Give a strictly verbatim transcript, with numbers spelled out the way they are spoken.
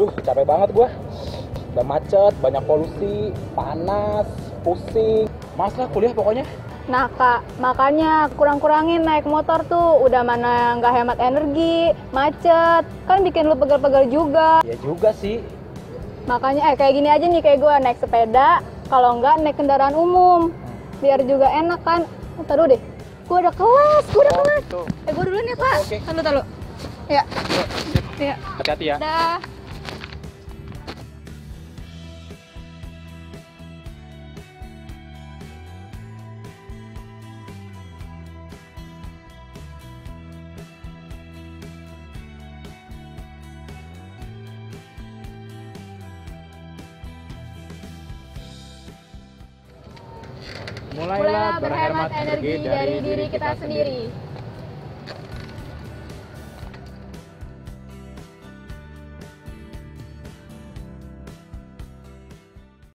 Duh, capek banget gua. Udah macet, banyak polusi, panas, pusing. Males lah kuliah pokoknya. Nah kak, makanya kurang-kurangin naik motor tuh. Udah mana nggak hemat energi, macet. Kan bikin lu pegel-pegel juga. Ya juga sih. Makanya eh kayak gini aja nih, kayak gue naik sepeda. Kalau nggak naik kendaraan umum. Biar juga enak kan. Ntar dulu deh. Gue udah kelas, gue udah Oh, kelas. gitu. Eh gue duluan ya kak. Oke. Tahu tahu. Ya. Ya. Hati-hati ya. Dah. Mulailah berhemat energi dari diri kita sendiri.